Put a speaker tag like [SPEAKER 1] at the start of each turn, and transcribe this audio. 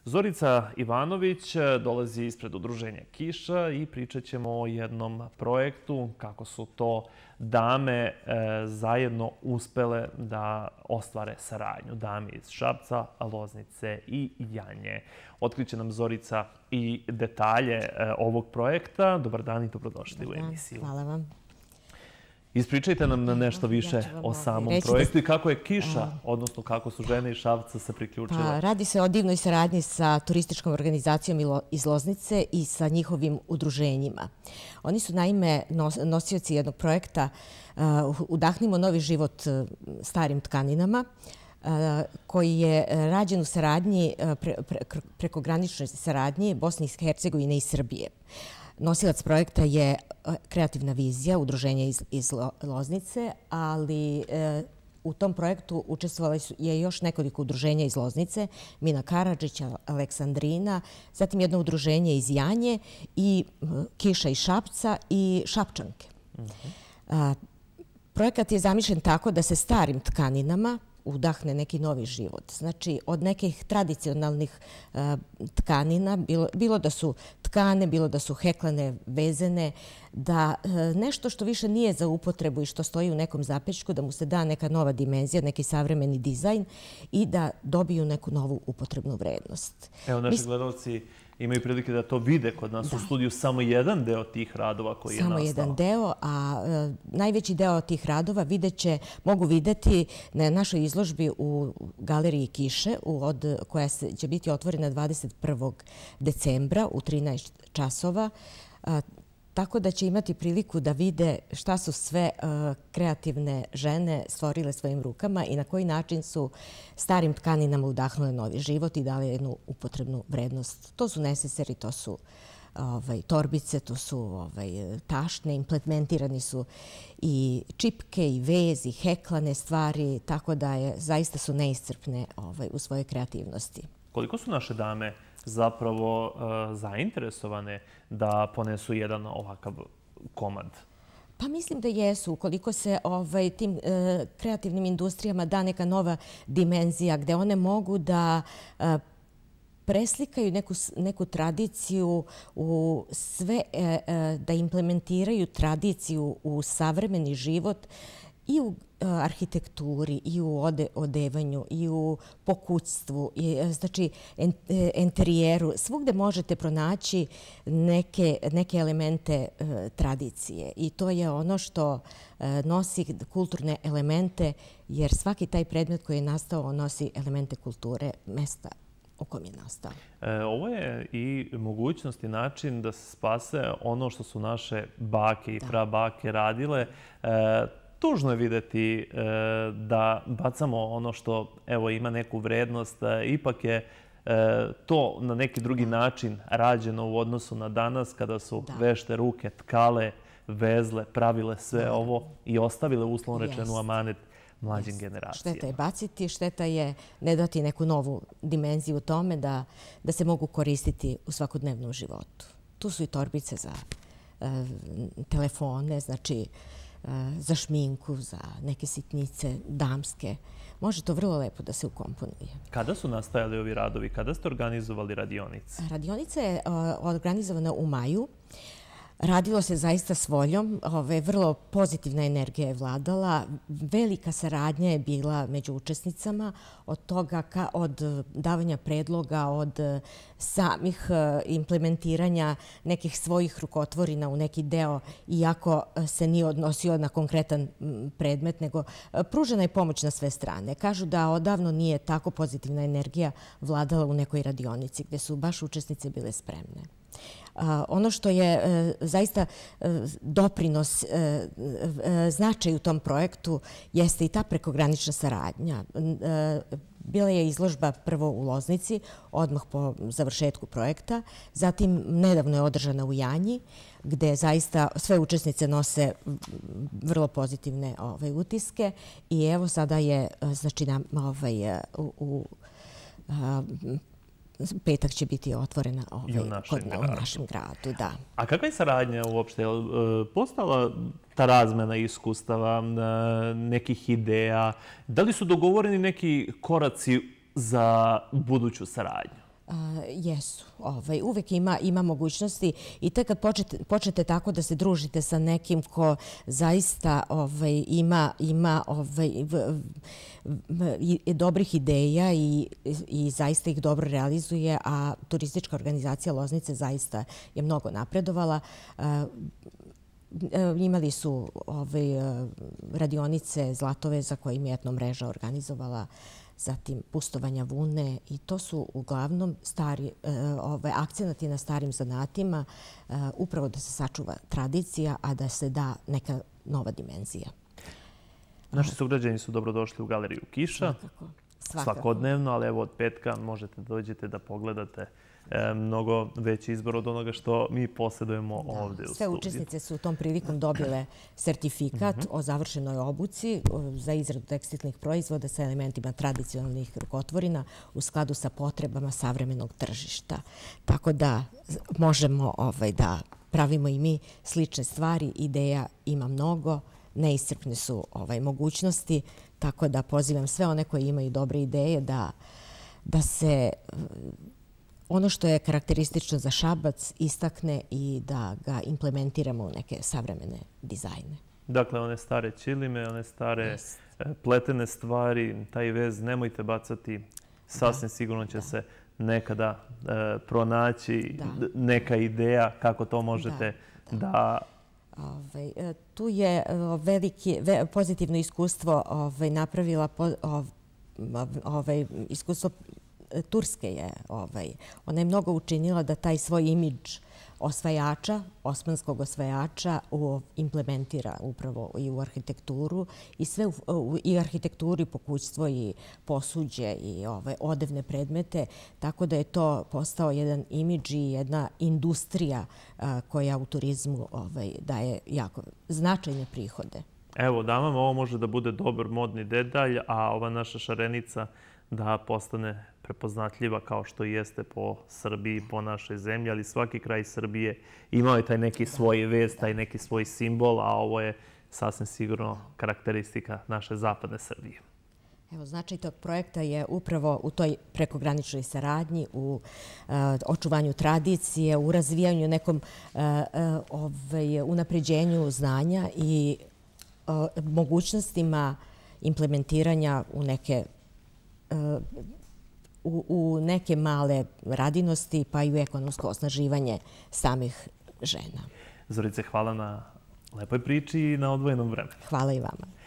[SPEAKER 1] Zorica Ivanović dolazi ispred udruženja Kiša i pričat ćemo o jednom projektu kako su to dame zajedno uspele da ostvare saradnju. Dame iz Šapca, Loznice i Janje. Otkriće nam Zorica i detalje ovog projekta. Dobar dan i dobrodošli u emisiju.
[SPEAKER 2] Hvala vam.
[SPEAKER 1] Ispričajte nam nešto više o samom projektu i kako je Kiša, odnosno kako su žene iz Šapca se priključile.
[SPEAKER 2] Radi se o divnoj saradnji sa turističkom organizacijom iz Loznice i sa njihovim udruženjima. Oni su naime nosioci jednog projekta Udahnimo novi život starim tkaninama, koji je rađen u saradnji, prekograničnoj saradnji Bosne i Hercegovine i Srbije. Nosilac projekta je Kreativna vizija, udruženja iz Loznice, ali u tom projektu učestvovali je još nekoliko udruženja iz Loznice, Mina Karadžić, Aleksandrina, zatim jedno udruženje iz Janje i Kiša iz Šapca i Šapčanke. Projekat je zamišljen tako da se starim tkaninama udahne neki novi život. Znači, od nekih tradicionalnih tkanina, bilo da su tkane, bilo da su heklane, vezene, da nešto što više nije za upotrebu i što stoji u nekom zapečku, da mu se da neka nova dimenzija, neki savremeni dizajn i da dobiju neku novu upotrebnu vrednost.
[SPEAKER 1] Evo, naši gledalci imaju prilike da to vide kod nas u studiju, samo jedan deo tih radova koji je nastao.
[SPEAKER 2] Samo jedan deo, a najveći deo tih radova mogu videti na našoj izložbi u Galeriji Kiše, koja će biti otvorena 21. decembra u 13 časova, tako da će imati priliku da vide šta su sve kreativne žene stvorile svojim rukama i na koji način su starim tkaninama udahnule novi život i dali jednu upotrebnu vrednost. To su neseseri, to su torbice, to su tašne, implementirani su i čipke, i vez, i heklane stvari, tako da zaista su neiscrpne u svojoj kreativnosti.
[SPEAKER 1] Koliko su naše dame zapravo zainteresovane da ponesu jedan ovakav komad?
[SPEAKER 2] Pa mislim da jesu. Ukoliko se tim kreativnim industrijama da neka nova dimenzija gde one mogu da preslikaju neku tradiciju u sve, da implementiraju tradiciju u savremeni život i u arhitekt,uri i u odevanju i u pokućstvu, znači enterijeru. Svugde možete pronaći neke elemente tradicije i to je ono što nosi kulturne elemente, jer svaki taj predmet koji je nastao nosi elemente kulture mesta u kojem je nastao.
[SPEAKER 1] Ovo je i mogućnost i način da se spase ono što su naše bake i prabake radile. Tužno je videti da bacamo ono što ima neku vrednost. Ipak je to na neki drugi način rađeno u odnosu na danas kada su vešte ruke tkale, vezle, pravile sve ovo i ostavile uslovno rečenu amanet mlađim generacijama.
[SPEAKER 2] Šteta je baciti, šteta je ne dati neku novu dimenziju u tome da se mogu koristiti u svakodnevnom životu. Tu su i torbice za telefone, znači za šminku, za neke sitnice damske. Može to vrlo lepo da se ukomponuje.
[SPEAKER 1] Kada su nastajali ovi radovi? Kada ste organizovali radionice?
[SPEAKER 2] Radionica je organizovana u maju. Radilo se zaista s voljom. Vrlo pozitivna energija je vladala. Velika saradnja je bila među učesnicama. Od davanja predloga, od samih implementiranja nekih svojih rukotvorina u neki deo, iako se nije odnosio na konkretan predmet, nego pružena je pomoć na sve strane. Kažu da odavno nije tako pozitivna energija vladala u nekoj radionici, gde su baš učesnice bile spremne. Ono što je zaista doprinos značaju u tom projektu jeste i ta prekogranična saradnja. Bila je izložba prvo u Loznici, odmah po završetku projekta. Zatim, nedavno je održana u Janji, gde zaista sve učesnice nose vrlo pozitivne utiske. I evo sada je, znači, u petak će biti otvorena u našem gradu.
[SPEAKER 1] A kakva je saradnja uopšte? Je li postala ta razmena iskustava, nekih ideja? Da li su dogovoreni neki koraci za buduću saradnju?
[SPEAKER 2] Jesu. Uvek ima mogućnosti i tek kad počnete tako da se družite sa nekim ko zaista ima dobrih ideja i zaista ih dobro realizuje, a turistička organizacija Loznice zaista je mnogo napredovala. Imali su radionice Zlatoveza koje im je etno mreža organizovala, zatim pustovanja vune i to su uglavnom akcenati na starim zanatima, upravo da se sačuva tradicija, a da se da neka nova dimenzija.
[SPEAKER 1] Naši sugrađani su dobrodošli u Galeriju Kiša. Svakodnevno, ali evo od petka možete da dođete da pogledate mnogo veći izbor od onoga što mi posjedujemo ovdje u studiju.
[SPEAKER 2] Sve učesnice su tom prilikom dobile sertifikat o završenoj obuci za izradu tekstilnih proizvoda sa elementima tradicionalnih rukotvorina u skladu sa potrebama savremenog tržišta. Tako da možemo da pravimo i mi slične stvari. Ideja ima mnogo, neiscrpne su mogućnosti, tako da pozivam sve one koji imaju dobre ideje da se ono što je karakteristično za Šabac istakne i da ga implementiramo u neke savremene dizajne.
[SPEAKER 1] Dakle, one stare ćilime, one stare pletene stvari, taj vez nemojte bacati. Sasvim sigurno će se nekada pronaći neka ideja kako to možete da...
[SPEAKER 2] Tu je pozitivno iskustvo napravila iskustvo Turske je. Ona je mnogo učinila da taj svoj imidž osvajača, osmanskog osvajača, implementira upravo i u arhitekturu i sve i arhitekturu i pokućstvo i posuđe i odevne predmete, tako da je to postao jedan imidž i jedna industrija koja u turizmu daje jako značajne prihode.
[SPEAKER 1] Evo, damama, ovo može da bude dobar modni detalj, a ova naša šarenica da postane prepoznatljiva kao što jeste po Srbiji, po našoj zemlji, ali svaki kraj Srbije imao je taj neki svoj vez, taj neki svoj simbol, a ovo je sasvim sigurno karakteristika naše zapadne Srbije.
[SPEAKER 2] Evo, značaj tog projekta je upravo u toj prekograničnoj saradnji, u očuvanju tradicije, u razvijanju nekom unapređenju znanja i mogućnostima implementiranja u neke male radinosti, pa i u ekonomsko osnaživanje samih žena.
[SPEAKER 1] Zorice, hvala na lepoj priči i na odvojenom vremenu.
[SPEAKER 2] Hvala i vama.